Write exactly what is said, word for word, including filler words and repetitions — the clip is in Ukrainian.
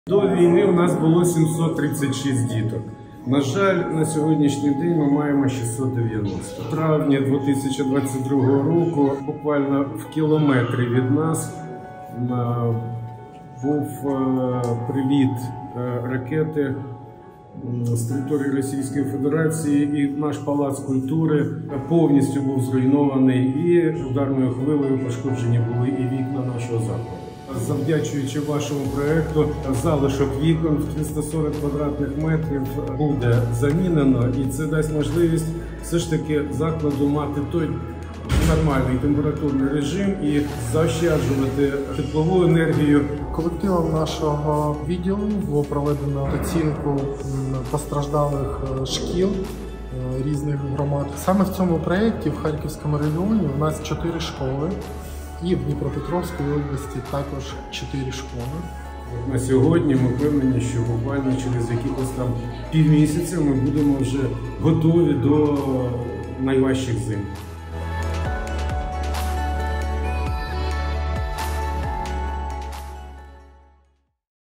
До війни у нас було сімсот тридцять шість діток. На жаль, на сьогоднішній день ми маємо шістсот дев'яносто. В травні дві тисячі двадцять другого року, буквально в кілометрі від нас, був приліт ракети з території Російської Федерації, і наш палац культури повністю був зруйнований, і ударною хвилею пошкоджені були і вікна нашого закладу. Завдячуючи вашому проєкту, залишок вікон в триста сорок квадратних метрів буде замінено, і це дасть можливість все ж таки закладу мати той нормальний температурний режим і заощаджувати теплову енергію. Колективом нашого відділу було проведено оцінку постраждалих шкіл різних громад. Саме в цьому проєкті в Харківському регіоні у нас чотири школи, і в Дніпропетровській області також чотири школи. На сьогодні ми впевнені, що буквально через якихось там півмісяця ми будемо вже готові до найважчих зим.